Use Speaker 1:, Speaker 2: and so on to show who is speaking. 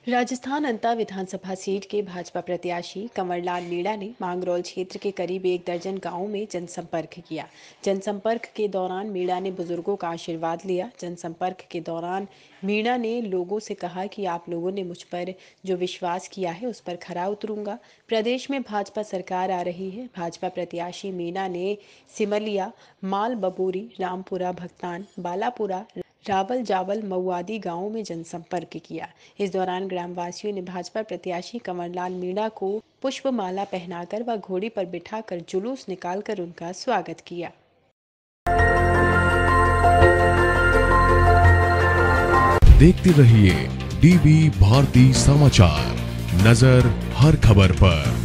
Speaker 1: राजस्थान अंता विधानसभा seat के भाजपा प्रत्याशी कंवरलाल मीणा ने मांगरोल क्षेत्र के करीब 1 दर्जन गांवों में जनसंपर्क किया। जनसंपर्क के दौरान मीणा ने बुजुर्गों का आशीर्वाद लिया। जनसंपर्क के दौरान मीणा ने लोगों से कहा कि आप लोगों ने मुझ पर जो विश्वास किया है उस पर खरा उतरूंगा। प्रदेश में भाजपा सरकार आ रही है। भाजपा प्रत्याशी मीणा ने सिमलिया, माल बबोरी, रामपुरा, भक्तान, बालापुरा, रावल जावल, मऊआदी गांवों में जनसंपर्क किया। इस दौरान ग्रामवासियों ने भाजपा प्रत्याशी कंवरलाल मीणा को पुष्पमाला पहनाकर व घोड़ी पर बिठाकर जुलूस निकालकर उनका स्वागत किया।
Speaker 2: देखते रहिए डीवी भारती समाचार, नजर हर खबर पर।